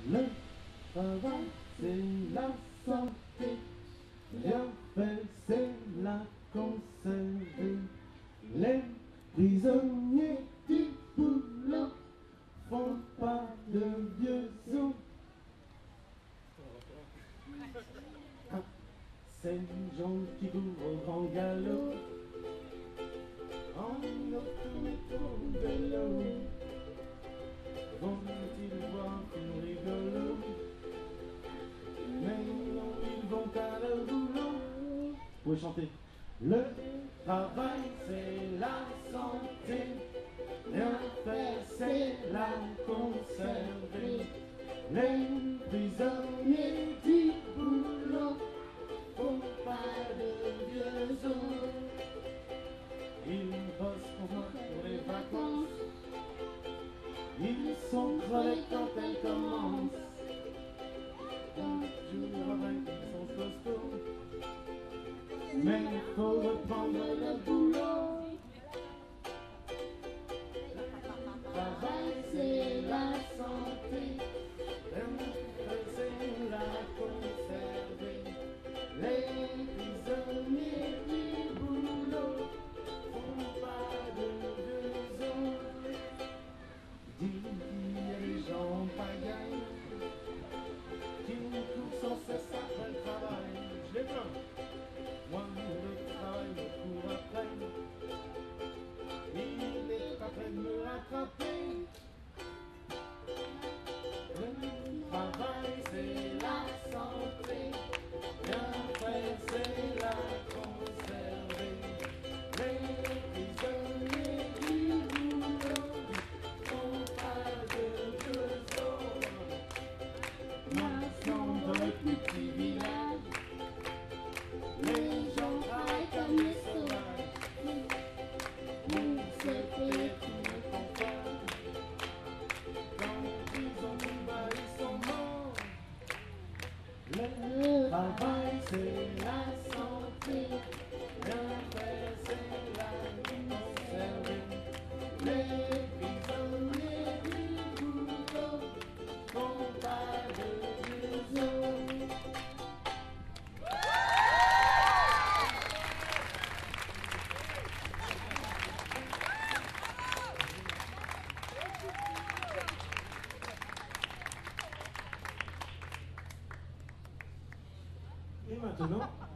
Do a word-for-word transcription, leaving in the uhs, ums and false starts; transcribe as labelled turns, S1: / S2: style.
S1: Le travail, c'est la santé. Bien fait, c'est la conserver. Les prisonniers du boulot font pas de vieux os. Ces gens qui courent au grand galop en autométro vélo, vont-ils voir film rigolo? Mais non, ils vont à leur boulot. Vous pouvez chanter. Le travail, c'est la santé. Bien faire, c'est la conserver. Les prisonniers du boulot font pas de vieux os. Ils bossent pour moi pour les vacances. Ils sont crevés quand elles commencent. Un jour avec, ils sont costauds. Mais il faut reprendre le boulot. Le travail, c'est la santé. C'est la conserver. Les prisonniers du boulot font pas de vieux os. Dit qu'il y a des gens pagailles qui courent sans cesse après le travail. Je les plains. Moi, le travail me court après. Il n'est pas prêt de me rattraper. Le travail, c'est la santé. Bien fait, c'est la conserver. Les prisonniers du boulot font pas de vieux os. Maintenant, dans le plus petit village, les gens travaillent comme des sauvages. Pour se payer tout le confort. Quand ils ont tout bas, ils sont morts. Le travail, c'est la santé. Bien fait, c'est la conserver. Les prisonniers du boulot font pas de vieux os. Et maintenant